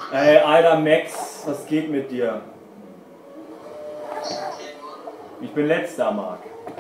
Ey, Alter Max, was geht mit dir? Ich bin letzter, Marc.